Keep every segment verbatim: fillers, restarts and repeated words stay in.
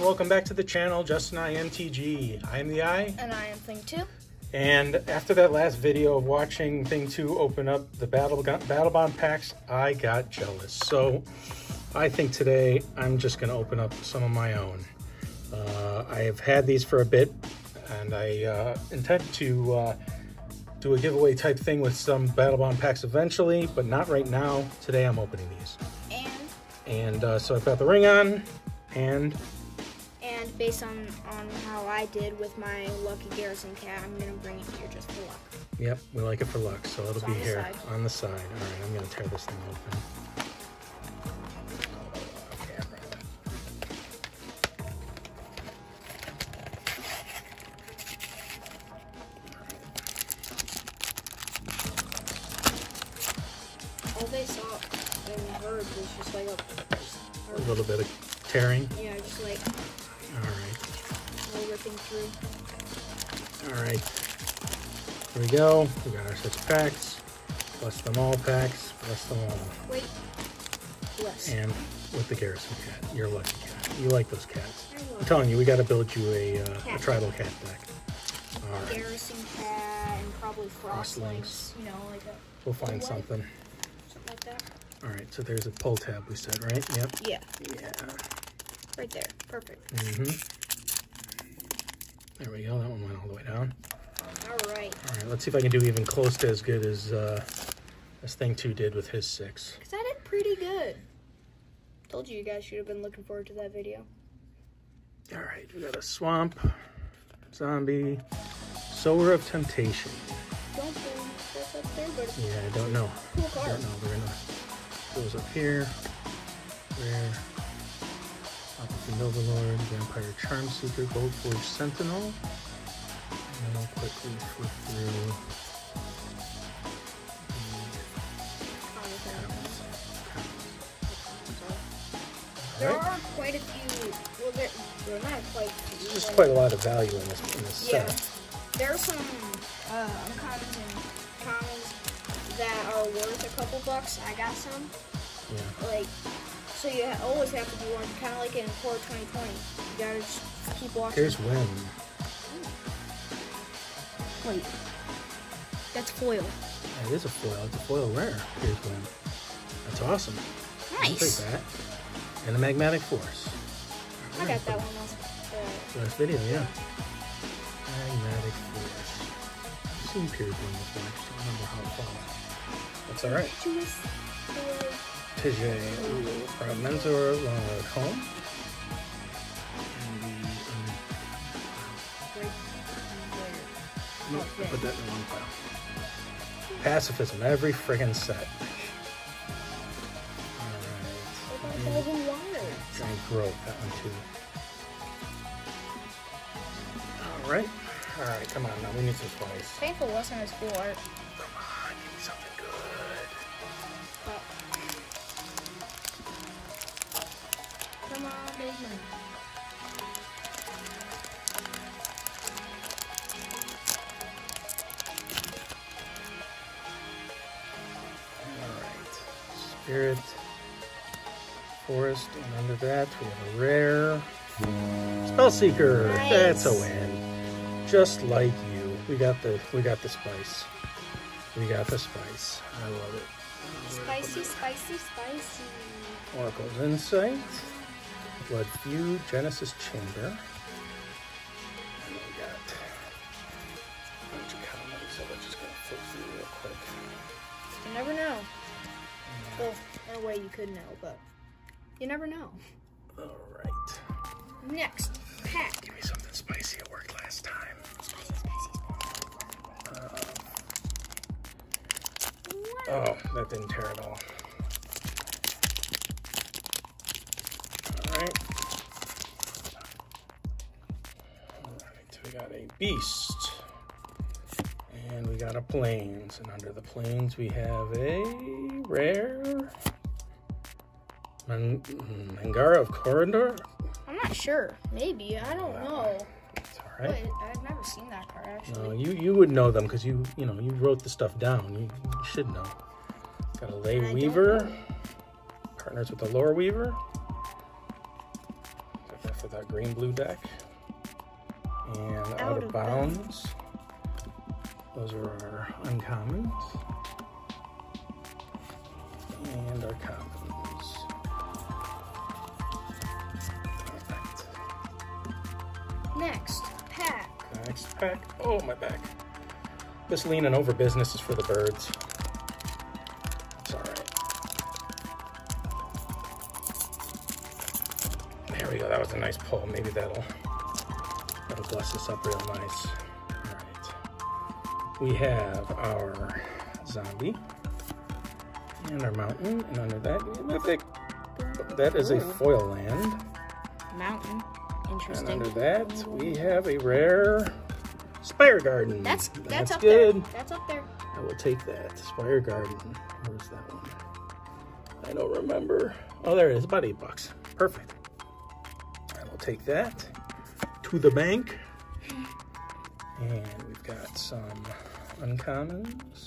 welcome back to the channel, Justin I M T G. I am the I. And I am Thing two. And after that last video of watching Thing two open up the Battle, Battle Bond packs, I got jealous. So I think today I'm just going to open up some of my own. Uh, I have had these for a bit, and I uh, intend to uh, do a giveaway type thing with some Battle Bond packs eventually, but not right now. Today I'm opening these. And? And uh, so I've got the ring on, and... And based on, on how I did with my Lucky Garrison cat, I'm going to bring it here just for luck. Yep, we like it for luck, so it'll it's be here side. on the side. All right, I'm going to tear this thing open. All they saw and heard was just like a, a little bit of tearing. Yeah, just like all right, all ripping through. All right, here we go. We got our six packs. Bless them all packs. Bless them all. Wait, bless. And with the Garrison cat, your lucky cat. You like those cats. I'm telling you, we got to build you a, uh, a tribal cat deck. All right. Garrison cat and probably frost Frostlinks. links. You know, like a. We'll find something. Something like that. All right, so there's a pull tab we said, right? Yep. Yeah. Yeah. Right there. Perfect. Mm-hmm. There we go. That one went all the way down. All right. All right, let's see if I can do even close to as good as uh, as Thing two did with his six. Because I did pretty good. Told you you guys should have been looking forward to that video. All right, we got a Swamp, Zombie, Sower of Temptation. Don't boom. That's up there, but Yeah, I don't know. Cool I card. don't know. We're gonna goes up here. Rare. Nova Lord, Vampire Charm Seeker, Goldforge Sentinel. And then I'll quickly flip through. There All right. are quite a few. Well, there, there are not quite a few. There's but- quite a lot of value in this in this Yeah. set. There are some uh, uncommons and commons that are worth a couple bucks. I got some. Yeah. Like, so you ha always have to be one, kind of like in Core twenty twenty. You gotta just keep watching. Here's Win. Wait. That's foil. It is a foil. It's a foil rare. Here's Win. That's awesome. I'll take Nice. that. And the Magmatic Force. I got that one last, uh, Last video, yeah. Magmatic Force. I've seen Pierce Win before. I just don't remember how it falls. That's alright. Juice, uh, Tijay, ooh, Proud Mentor, Longlord Home. And the, um, right there. nope, Okay. put that in one pile. Pacifism, every friggin' set. Alright. Golden Wire. Giant Growth, that one too. Alright. Alright, come on now, we need some spice. Painful wasn't as cool art. Come on, give me something good. But come on, big man. Alright. Spirit. Forest, and under that we have a rare Spellseeker. Nice. That's a win. Just like you. We got the we got the spice. We got the spice. I love it. Spicy, spicy, spicy. Oracle's Insight. Blood Feud, Genesis Chamber. And we got a bunch of comments, so we're just gonna flip through real quick. You never know. Well, in a way you could know, but you never know. Alright. Next pack. Give me something spicy. It worked last time. Spicy, spicy, Uh, spicy. oh, that didn't tear at all. Alright. Alright, so we got a Beast. And we got a Plains. And under the Plains we have a rare Man Mangara of Corridor. I'm not sure. Maybe. I don't know. It's alright. But I've never seen that card, actually. No, you, you would know them because you, you know, you wrote the stuff down. You, you should know. Got a Lay I Weaver. don't know. Partners with the Lore Weaver. After that green-blue deck. And Out, out of, of Bounds. bounds. Those are our uncommons. And our commons. Perfect. Next pack. Next pack. Oh, my back. This leaning over business is for the birds. It's all right. There we go. That was a nice pull. Maybe that'll that'll bless this up real nice. All right. We have our zombie and our mountain, and under that, mythic. That is Ooh. a foil land. Mountain. Interesting. And under that, we have a rare Spire Garden. That's that's, that's up good. there. That's up there. I will take that. Spire Garden. Where's that one? I don't remember. Oh, there it is. About eight bucks. Perfect. I will take that to the bank. And we've got some uncommons.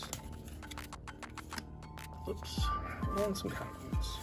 Oops. And some commons.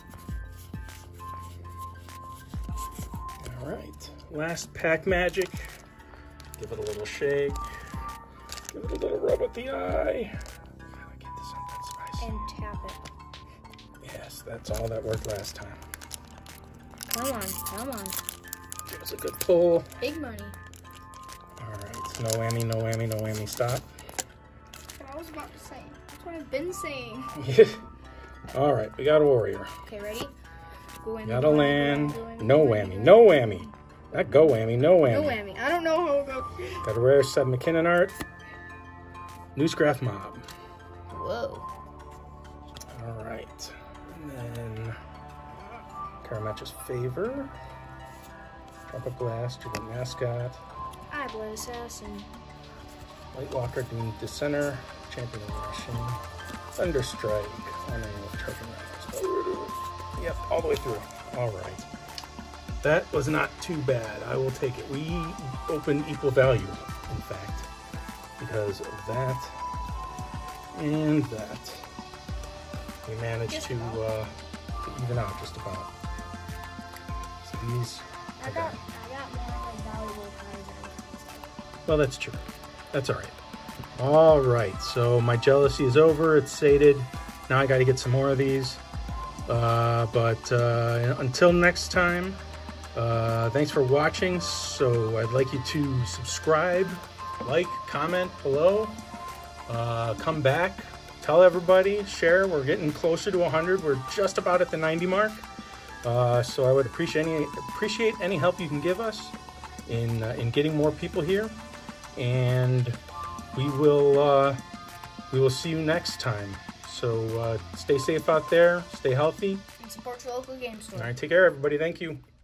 All right. Last pack magic. Give it a little shake. Give it a little rub at the eye. Gotta get this on that spice. And tap it. Yes, that's all that worked last time. Come on, come on. Give us a good pull. Big money. All right, no whammy, no whammy, no whammy, stop. I was about to say. That's what I've been saying. All right, we got a warrior. Okay, ready? Go got a land. No whammy, no whammy. Not go whammy, no whammy. No whammy. I don't know how to go. Got a rare Seth MacKinnon art. Newscraft Mob. Whoa. All right. And then Karamatch's Favor. Trumpet Blast, your mascot. Eyeblood Assassin. White Walker, Doom Dissenter. Champion of Russian. Thunderstrike. Honoring of Turtle. Yep, all the way through. All right. That was not too bad. I will take it. We opened equal value, in fact, because of that and that. We managed to, uh, to even out just about. So these. I got, I got more like valuable cards. Well, that's true. That's all right. All right. So my jealousy is over. It's sated. Now I got to get some more of these. Uh, but uh, until next time. Uh, thanks for watching. So I'd like you to subscribe, like, comment below, uh, come back, tell everybody, share. We're getting closer to one hundred. We're just about at the ninety mark. Uh, so I would appreciate any appreciate any help you can give us in uh, in getting more people here. And we will uh, we will see you next time. So uh, stay safe out there, stay healthy, and support your local game store. All right, take care, everybody. Thank you.